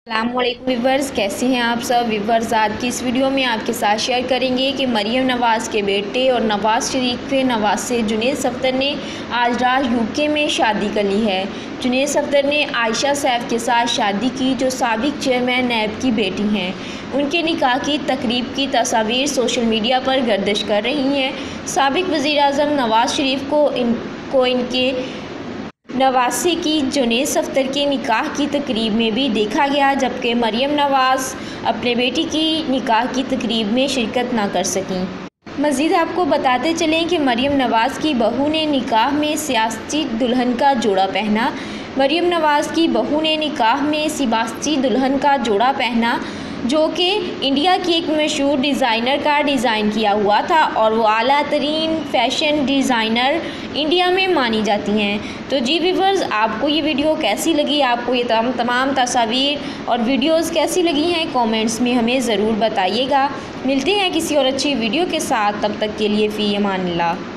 अस्सलामुअलैकुम व्यूवर्स, कैसे हैं आप सब व्यूवर्स। आज की इस वीडियो में आपके साथ शेयर करेंगे कि मरियम नवाज़ के बेटे और नवाज़ शरीफ के नवासे जुनैद सफ़दर ने आज रात यूके में शादी कर ली है। जुनैद सफ़दर ने आयशा सैफ के साथ शादी की, जो साबिक चेयरमैन नैब की बेटी हैं। उनके निकाह की तकरीब की तस्वीर सोशल मीडिया पर गर्दिश कर रही हैं। साबिक वज़ीर-ए-आज़म नवाज़ शरीफ को इनके नवासे की जुनैद सफ़दर के निकाह की तकरीब में भी देखा गया, जबकि मरियम नवाज़ अपने बेटी की निकाह की तकरीब में शिरकत ना कर सकीं। मज़ीद आपको बताते चलें कि मरियम नवाज़ की बहू ने निकाह में सियासी दुल्हन का जोड़ा पहना। मरियम नवाज़ की बहू ने निकाह में सियासी दुल्हन का जोड़ा पहना, जो कि इंडिया की एक मशहूर डिज़ाइनर का डिज़ाइन किया हुआ था और वो आला तरीन फ़ैशन डिज़ाइनर इंडिया में मानी जाती हैं। तो जी व्यूवर्स, आपको ये वीडियो कैसी लगी, आपको ये तमाम तस्वीर और वीडियोस कैसी लगी हैं, कमेंट्स में हमें ज़रूर बताइएगा। मिलते हैं किसी और अच्छी वीडियो के साथ, तब तक के लिए फ़ी अमानिल्लाह।